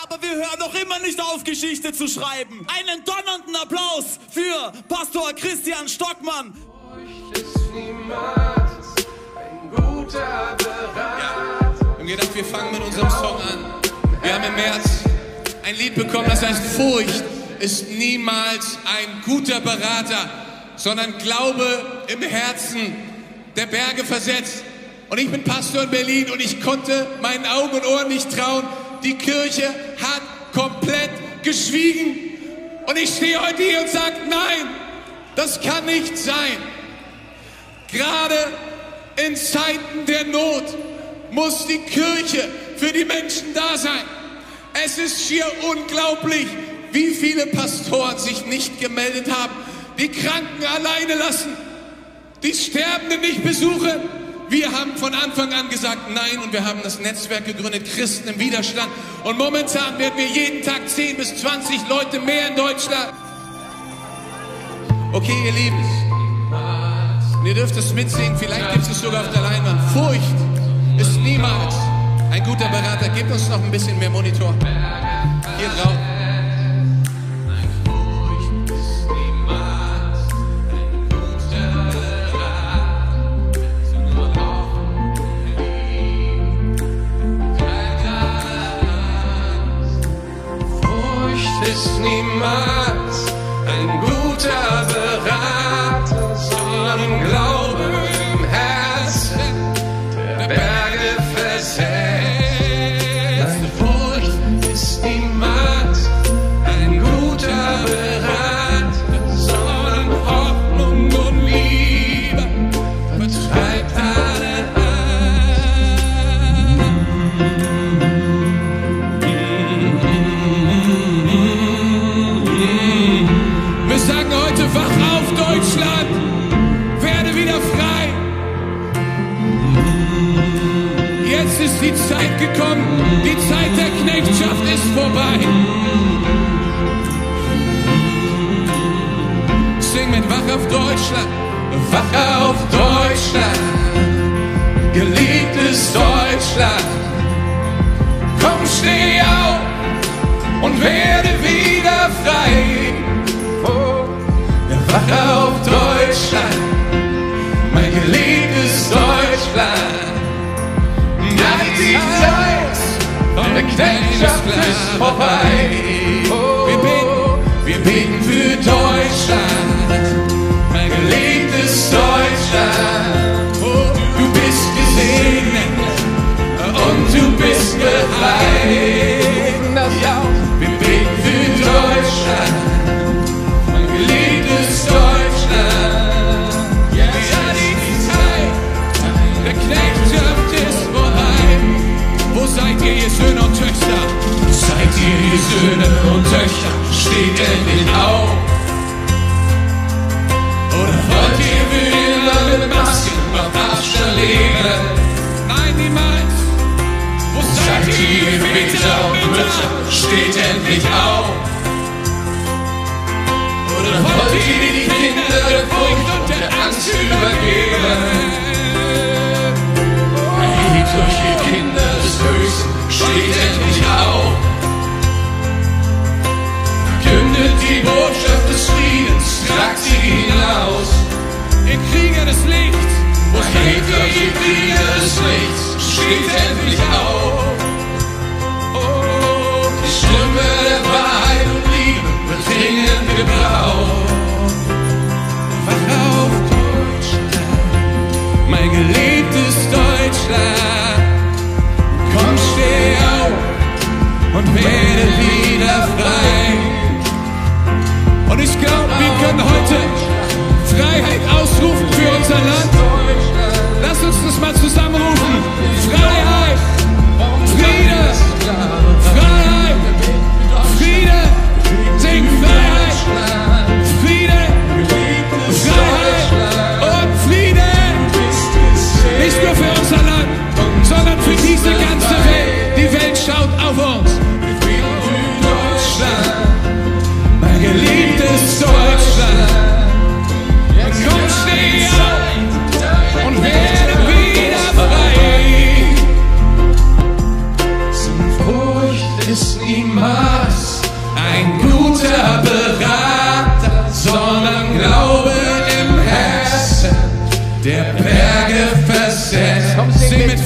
Aber wir hören noch immer nicht auf, Geschichte zu schreiben. Einen donnernden Applaus für Pastor Christian Stockmann. Ist niemals ein guter Berater. Wir haben gedacht, wir fangen mit unserem Song an. Wir haben im März ein Lied bekommen, das heißt Furcht ist niemals ein guter Berater, sondern Glaube im Herzen der Berge versetzt. Und ich bin Pastor in Berlin und ich konnte meinen Augen und Ohren nicht trauen. Die Kirche hat komplett geschwiegen. Und ich stehe heute hier und sage, nein, das kann nicht sein. Gerade in Zeiten der Not muss die Kirche für die Menschen da sein. Es ist schier unglaublich, wie viele Pastoren sich nicht gemeldet haben, die Kranken alleine lassen, die Sterbenden nicht besuchen. Wir haben von Anfang an gesagt, nein, und wir haben das Netzwerk gegründet, Christen im Widerstand. Und momentan werden wir jeden Tag 10 bis 20 Leute mehr in Deutschland. Okay, ihr Lieben, und ihr dürft es mitsingen, vielleicht gibt es sogar auf der Leinwand. Furcht ist niemals ein guter Berater. Gebt uns noch ein bisschen mehr Monitor. Hier drauf. Ist niemals ein guter Berater, sondern Glaube im Herzen der Berge versetzt. Furcht ist niemals ein guter Berater, sondern Hoffnung und Liebe vertreibt alle Wir sagen heute, wach auf Deutschland, werde wieder frei. Jetzt ist die Zeit gekommen, die Zeit der Knechtschaft ist vorbei. Sing mit, wach auf Deutschland, wach auf Deutschland, geliebtes Deutschland. Komm, steh auf und werde wieder frei. Oh, wach auf Deutschland, mein geliebtes Deutschland. Ja, die Zeit der Knechtschaft ist vorbei. Oh, wir beten für Deutschland, mein geliebtes Deutschland. Oh, du bist gesegnet und du bist befreit. Wir beten für Deutschland, mein geliebtes Deutschland. Ja, die Zeit der Knechtschaft ist vorbei. Wo seid ihr, ihr Söhne und Töchter? Seid ihr, ihr Söhne und Töchter? Steht endlich auf. Oder wollt ihr für immer mit Masken auf Abstand leben? Nein, niemals. Wo seid ihr, Väter und Mütter? Steht endlich auf. Oder wollt ihr die Kinder der Furcht und der Angst übergeben? Erhebt euch, ihr Kinder des Höchsten, steht endlich auf. Verkündet die Botschaft des Friedens, tragt sie hinaus. Ihr Krieger des Lichts, erhebt euch, ihr Krieger des Lichts, steht endlich auf. Oh, die Stimme der Wahrheit und Liebe wird dringend gebraucht. Wach auf Deutschland, mein geliebtes Deutschland. Komm, steh auf und werde wieder frei. Und ich glaube, wir können heute Freiheit ausrufen für unser Land. Lass uns das mal zusammenrufen. Freiheit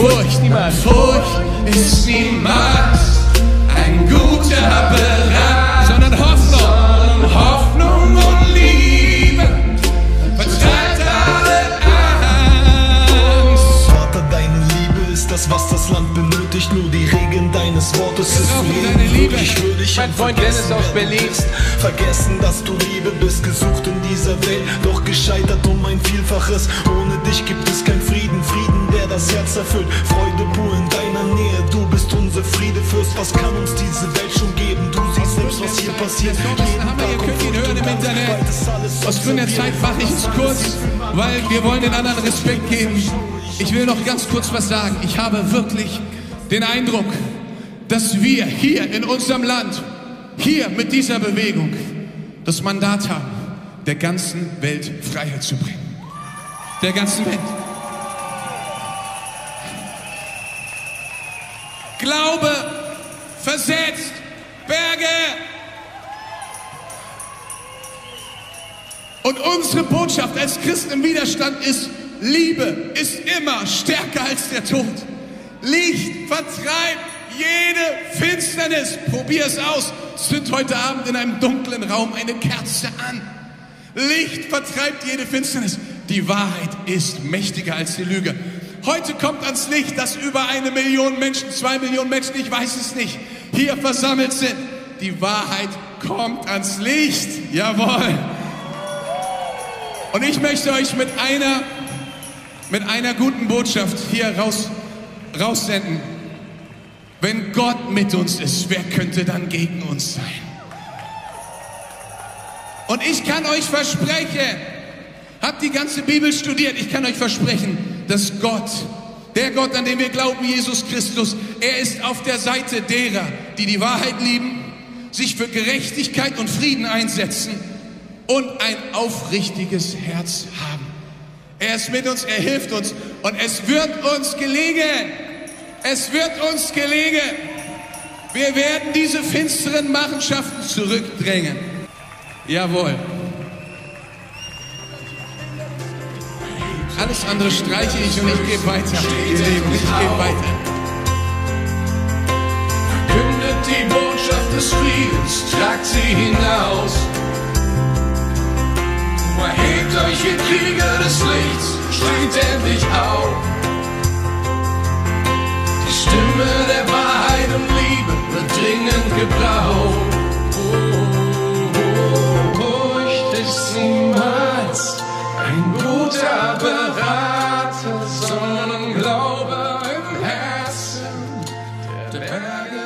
Furcht ist niemals ein guter Berat, sondern Hoffnung und Liebe vertreibt alle Angst. Vater, deine Liebe ist das, was das Land benötigt. Nur die Regen deines Wortes ist für jeden wirklich würdig. Mein Freund Dennis aus Berlin. Vergessen, dass du Liebe bist, gesucht in dieser Welt, doch gescheitert um ein Vielfaches. Ohne dich gibt es kein Frieden, Frieden, der das Herz erfüllt. Freude pur in deiner Nähe, du bist unser Friedefürst. Was kann uns diese Welt schon geben? Du siehst selbst, was hier passiert. Ihr könnt ihn hören im Internet. Aus Gründen der Zeit mache ich es kurz, weil wir wollen den anderen Respekt geben. Ich will noch ganz kurz was sagen. Ich habe wirklich den Eindruck, dass wir hier in unserem Land, hier mit dieser Bewegung, das Mandat haben, der ganzen Welt Freiheit zu bringen. Der ganzen Welt. Glaube versetzt Berge. Und unsere Botschaft als Christen im Widerstand ist, Liebe ist immer stärker als der Tod. Licht vertreibt jede Finsternis. Probier es aus. Zünd heute Abend in einem dunklen Raum eine Kerze an. Licht vertreibt jede Finsternis. Die Wahrheit ist mächtiger als die Lüge. Heute kommt ans Licht, dass über 1 Million Menschen, 2 Millionen Menschen, ich weiß es nicht, hier versammelt sind. Die Wahrheit kommt ans Licht. Jawohl. Und ich möchte euch mit einer guten Botschaft hier raussenden. Wenn Gott mit uns ist, wer könnte dann gegen uns sein? Und ich kann euch versprechen, habt die ganze Bibel studiert, ich kann euch versprechen, dass Gott, der Gott, an den wir glauben, Jesus Christus, er ist auf der Seite derer, die die Wahrheit lieben, sich für Gerechtigkeit und Frieden einsetzen und ein aufrichtiges Herz haben. Er ist mit uns, er hilft uns und es wird uns gelingen. Es wird uns gelingen. Wir werden diese finsteren Machenschaften zurückdrängen. Jawohl. Alles andere streiche ich und ich gehe weiter. Ich gehe weiter. Verkündet die Botschaft des Friedens, tragt sie hinaus. Erhebt euch, ihr Krieger des Lichts, steht endlich auf. Die Stimme der Wahrheit und Liebe wird dringend gebraucht. Furcht ist niemals ein guter Berater, sondern Glaube im Herzen der Berge.